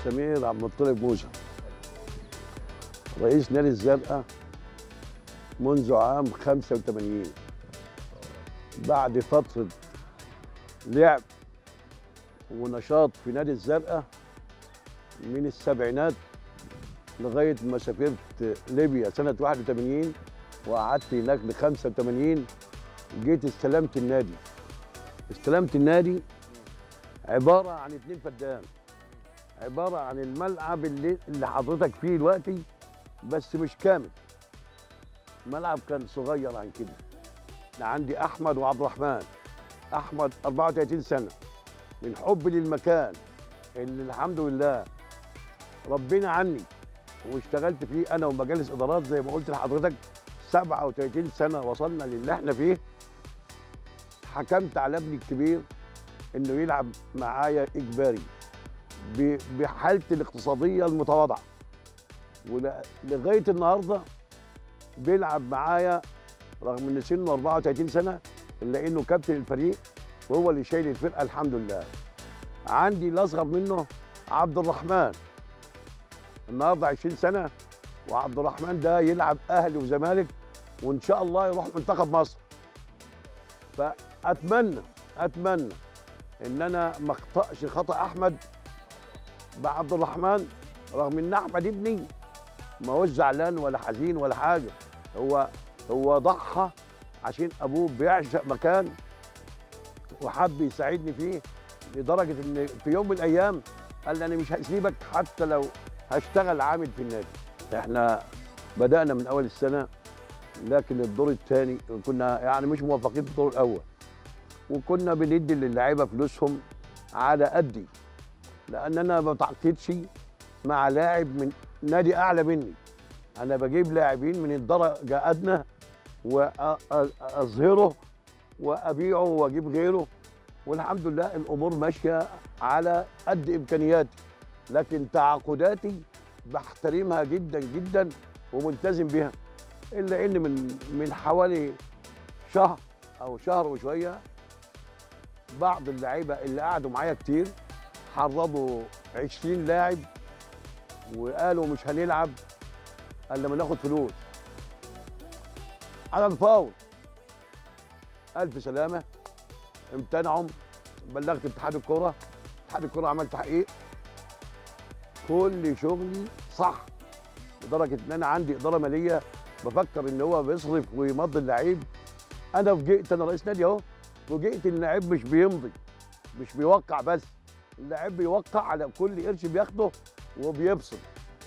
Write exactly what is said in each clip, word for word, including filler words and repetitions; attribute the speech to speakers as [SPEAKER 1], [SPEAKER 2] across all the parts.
[SPEAKER 1] سمير عبد المطلب موسى، رئيس نادي الزرقاء منذ عام خمسة وثمانين، بعد فترة لعب ونشاط في نادي الزرقاء من السبعينات لغاية ما سافرت ليبيا سنة واحد وثمانين وقعدت هناك ل خمسة وثمانين. جيت استلمت النادي. استلمت النادي عبارة عن اتنين فدان، عبارة عن الملعب اللي, اللي حضرتك فيه دلوقتي بس مش كامل. الملعب كان صغير عن كده. أنا عندي أحمد وعبد الرحمن. أحمد أربعة وثلاثين سنة، من حب للمكان اللي الحمد لله ربنا عني واشتغلت فيه أنا ومجالس إدارات زي ما قلت لحضرتك سبعة وثلاثين سنة وصلنا للي احنا فيه. حكمت على ابني الكبير إنه يلعب معايا إجباري بحالتي الاقتصادية المتواضعة، ولغاية النهاردة بيلعب معايا رغم ان سنه أربعة وثلاثين سنة الا انه كابتن الفريق وهو اللي شايل الفرقة الحمد لله. عندي الاصغر منه عبد الرحمن النهارده عشرين سنة، وعبد الرحمن ده يلعب اهلي وزمالك وان شاء الله يروح منتخب مصر. فاتمنى اتمنى ان انا ما اخطاش خطا احمد بعبد الرحمن، رغم ان احمد ابني ما هوش زعلان ولا حزين ولا حاجه. هو هو ضحى عشان ابوه بيعشق مكان وحب يساعدني فيه، لدرجه ان في يوم من الايام قال لي انا مش هسيبك حتى لو هشتغل عامل في النادي. احنا بدانا من اول السنه، لكن الدور الثاني كنا يعني مش موفقين في الدور الاول، وكنا بندي للاعيبه فلوسهم على قدي، لان انا ما بتعاقدش مع لاعب من نادي اعلى مني. انا بجيب لاعبين من الدرجه ادنى واظهره وابيعه واجيب غيره، والحمد لله الامور ماشيه على قد امكانياتي. لكن تعاقداتي بحترمها جدا جدا وملتزم بها، الا ان من من حوالي شهر او شهر وشويه بعض اللعيبه اللي قعدوا معايا كتير حرضوا عشرين لاعب وقالوا مش هنلعب الا لما ناخد فلوس على الفاول. الف سلامه، امتنعوا. بلغت اتحاد الكوره، اتحاد الكوره عمل تحقيق. كل شغلي صح، لدرجه ان انا عندي اداره ماليه بفكر ان هو بيصرف ويمضي اللعيب. انا فوجئت، انا رئيس نادي اهو، فوجئت ان اللعيب مش بيمضي، مش بيوقع بس، اللعيب بيوقع على كل قرش بياخده وبيبصم.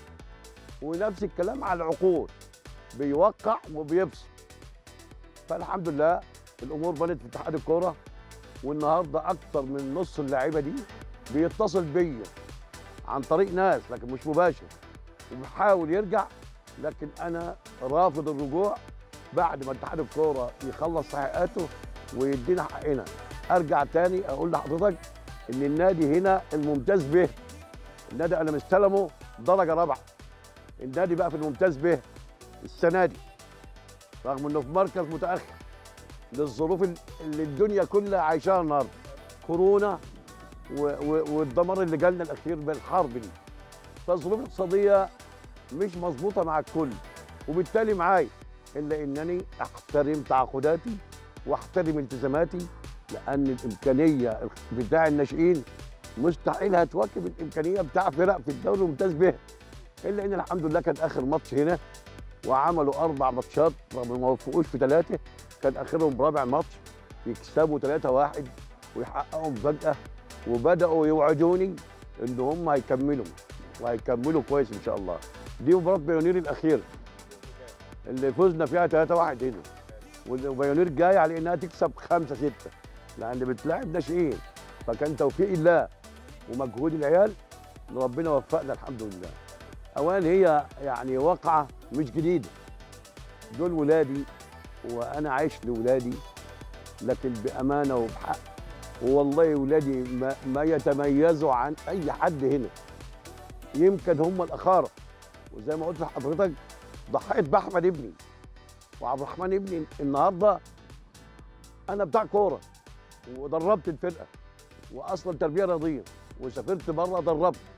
[SPEAKER 1] ونفس الكلام على العقود، بيوقع وبيبصم. فالحمد لله الامور بنت في اتحاد الكوره، والنهارده اكتر من نص اللعيبه دي بيتصل بيا عن طريق ناس لكن مش مباشر، وبيحاول يرجع، لكن انا رافض الرجوع بعد ما اتحاد الكوره يخلص تحقيقاته ويدينا حقنا. ارجع تاني اقول لحضرتك ان النادي هنا الممتاز به، النادي انا مستلمه درجه رابعه. النادي بقى في الممتاز به السنه دي، رغم انه في مركز متاخر للظروف اللي الدنيا كلها عايشاها النهارده، كورونا والدمار اللي جالنا الاخير بالحرب دي. فالظروف الاقتصاديه مش مظبوطه مع الكل، وبالتالي معايا، الا انني احترم تعاقداتي واحترم التزاماتي، لان الامكانيه بتاع الناشئين مستحيل هتواكب الامكانيه بتاع فرق في الدوري الممتاز به. الا ان الحمد لله كان اخر ماتش هنا وعملوا اربع ماتشات رغم ما وفقوش في ثلاثه، كان اخرهم رابع ماتش يكسبوا ثلاثة واحد ويحققوا مفاجاه، وبداوا يوعدوني ان هم هيكملوا وهيكملوا كويس ان شاء الله. دي مباراه بايونير الاخيره اللي فزنا فيها ثلاثة واحد هنا، وبايونير جاي على انها تكسب خمسة ستة لان بتلاعب ناشئين، فكان توفيق الله ومجهود العيال ان ربنا وفقنا الحمد لله. اولا هي يعني واقعه مش جديده، دول ولادي وانا عايش لولادي، لكن بامانه وبحق، والله ولادي ما, ما يتميزوا عن اي حد هنا، يمكن هم الاخاره. وزي ما قلت لحضرتك ضحيت باحمد ابني وعبد الرحمن ابني. النهارده انا بتاع كوره ودربت الفرقه واصلا تربيه رياضيه، وسافرت بره دربت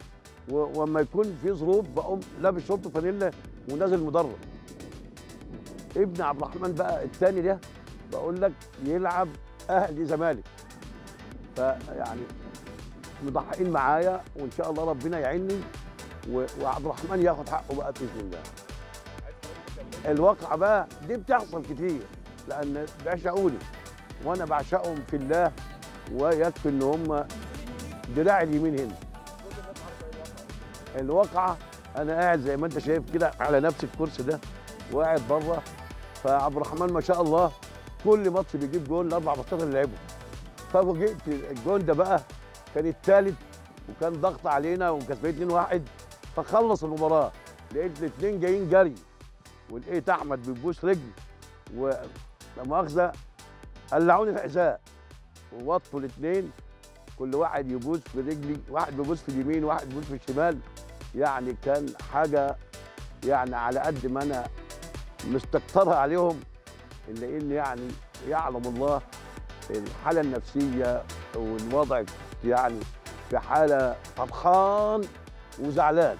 [SPEAKER 1] ولما يكون في ظروف بقوم لابس شورت فانيلا ونازل مدرب. ابن عبد الرحمن بقى الثاني ده بقول لك يلعب اهلي زمالك، فيعني مضحيين معايا، وان شاء الله ربنا يعيني وعبد الرحمن ياخد حقه بقى باذن الله. الواقعه بقى دي بتحصل كتير لان بيعشقوني وانا بعشقهم في الله، ويكفي ان هم دراع اليمين هنا. الواقعه انا قاعد زي ما انت شايف كده على نفس الكرسي ده وقاعد بره، فعبد الرحمن ما شاء الله كل ماتش بيجيب جول الاربع ماتشات اللي لعبهم. ففوجئت الجول ده بقى كان الثالث وكان ضغط علينا وكسبان اتنين واحد، فخلص المباراه لقيت الاثنين جايين جري، ولقيت احمد بيبوس رجلي ولا مؤاخذه قلعوني الحذاء ووطوا الاثنين، كل واحد يبوس في رجلي، واحد بيبوس في اليمين وواحد بيبوس في الشمال. يعني كان حاجه يعني على قد ما انا مستكترها عليهم الا ان يعني يعلم الله الحاله النفسيه والوضع، يعني في حاله فرحان وزعلان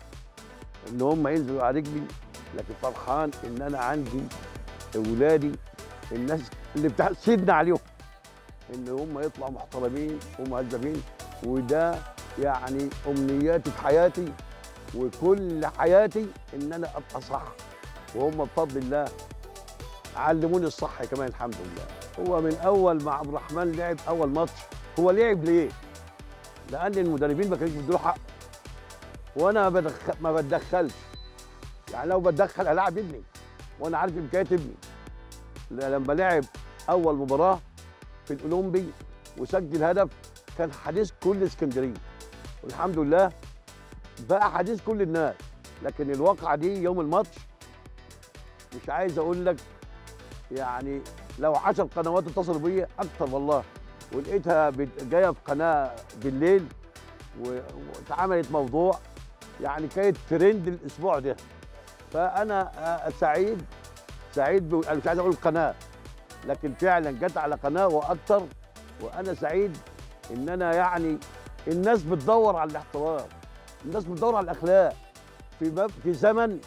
[SPEAKER 1] ان هم ينزلوا على رجلي، لكن فرحان ان انا عندي اولادي الناس اللي بتحسدنا عليهم ان هم يطلعوا محترمين ومهذبين، وده يعني امنياتي في حياتي وكل حياتي ان انا ابقى صح، وهم بفضل الله علموني الصح كمان الحمد لله. هو من اول ما عبد الرحمن لعب اول ماتش، هو لعب ليه؟ لان المدربين ما كانوش بيدوا حقه، وانا ما بدخل ما بتدخلش، يعني لو بتدخل العب ابني وانا عارف امكانيات ابني. لما لعب اول مباراه في الاولمبي وسجل هدف كان حديث كل اسكندريه، والحمد لله بقى حديث كل الناس. لكن الواقعه دي يوم الماتش مش عايز اقول لك، يعني لو عشر قنوات اتصلوا بيا اكتر والله، ولقيتها جايه في قناه بالليل واتعملت موضوع يعني كانت ترند الاسبوع ده. فانا سعيد سعيد ب... انا مش عايز اقول القناه، لكن فعلا جت على قناه واكتر، وانا سعيد ان انا يعني الناس بتدور على الاحترام، الناس بتدور على الاخلاق في مب... في زمن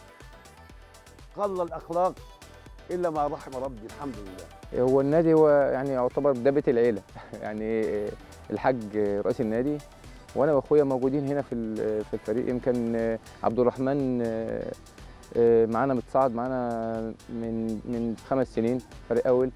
[SPEAKER 1] قل الاخلاق الا ما رحم ربي الحمد لله.
[SPEAKER 2] هو النادي هو يعني يعتبر ده بيت العيله يعني الحاج رئيس النادي وانا واخويا موجودين هنا في في الفريق. يمكن عبد الرحمن معانا متصاعد معانا من من خمس سنين فريق اول،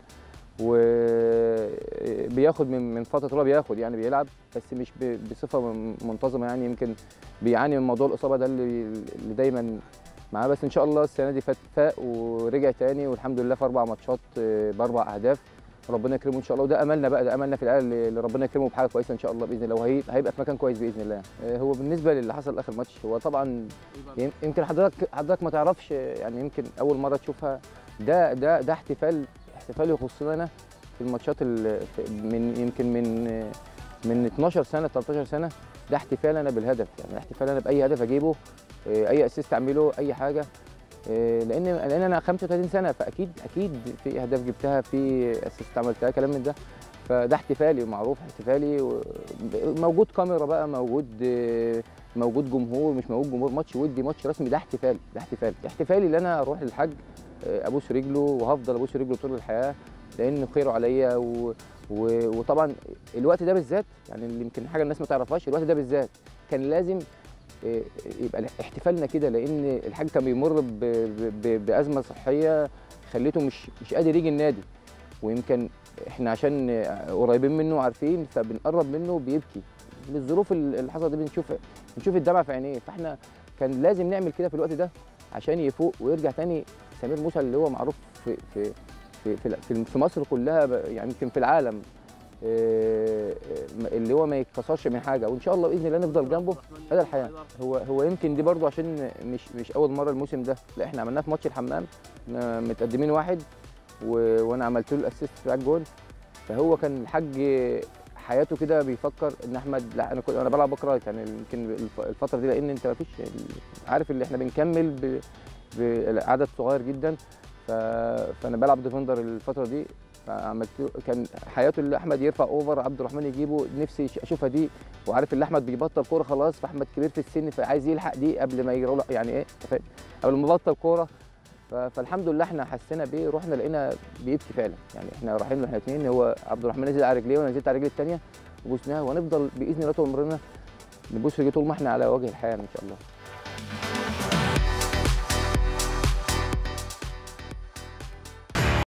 [SPEAKER 2] وبياخد من من فتره طويله بياخد يعني بيلعب بس مش بصفه منتظمه، يعني يمكن بيعاني من موضوع الاصابه ده اللي اللي دايما معاه. بس ان شاء الله السنه دي فاق ورجع تاني والحمد لله في اربع ماتشات باربع اهداف، ربنا يكرمه ان شاء الله. وده املنا بقى، ده املنا في العيال اللي ربنا يكرمه بحاجه كويسه ان شاء الله باذن الله، وهيبقى في مكان كويس باذن الله. هو بالنسبه للي حصل اخر ماتش، هو طبعا يمكن حضرتك حضرتك ما تعرفش، يعني يمكن اول مره تشوفها. ده ده ده احتفال احتفال يخصنا انا في الماتشات من يمكن من من اتناشر سنه تلتاشر سنه. ده احتفال انا بالهدف، يعني احتفال انا باي هدف اجيبه، اي اسيست اعمله، اي حاجه، لان لان انا خمسة وتلاتين سنه، فاكيد اكيد في اهداف جبتها، في اسيست عملتها، كلام من ده. فده احتفالي ومعروف احتفالي، موجود كاميرا بقى، موجود موجود جمهور، مش موجود جمهور، ماتش ودي ماتش رسمي، ده احتفال ده احتفال احتفالي اللي انا اروح للحاج ابوس رجله، وهفضل ابوس رجله طول الحياه لانه خيره عليا. و... و... وطبعا الوقت ده بالذات، يعني اللي يمكن حاجه الناس ما تعرفهاش، الوقت ده بالذات كان لازم يبقى احتفالنا كده، لان الحاج كان بيمر ب... ب... بازمه صحيه خليته مش مش قادر يجي النادي، ويمكن احنا عشان قريبين منه عارفين فبنقرب منه بيبكي للظروف اللي حصلت دي، بنشوف بنشوف الدمع في عينيه. فاحنا كان لازم نعمل كده في الوقت ده عشان يفوق ويرجع تاني سمير موسى اللي هو معروف في في في في, في مصر كلها، يعني يمكن في العالم، اللي هو ما يتكسرش من حاجه، وان شاء الله باذن الله نفضل جنبه مدى الحياه. هو هو يمكن دي برضو عشان مش مش اول مره الموسم ده، لا احنا عملناه في ماتش الحمام متقدمين واحد وانا عملت له الاسيست بتاع الجول. فهو كان الحاج حياته كده بيفكر ان احمد، لا انا كنت انا بلعب بكره، يعني يمكن الفتره دي لان انت ما فيش عارف اللي احنا بنكمل بعدد صغير جدا، ف... فانا بلعب ديفندر الفتره دي، فعملت له- كان حياته اللي احمد يرفع اوفر عبد الرحمن يجيبه، نفسي اشوفها دي، وعارف ان احمد بيبطل كوره خلاص، فاحمد كبير في السن فعايز يلحق دي قبل ما يجروا يعني ايه أنت فاهم؟ قبل ما يبطل كوره. ف- فالحمد لله احنا حسينا بيه، رحنا لقينا بيبكي فعلا، يعني احنا رايحين له احنا الاثنين، هو عبد الرحمن نزل على رجليه وانا نزلت على رجلي الثانيه وبوسناها، وهنفضل باذن الله طول عمرنا نبوس رجليه طول ما احنا على وجه الحياه ان شاء الله.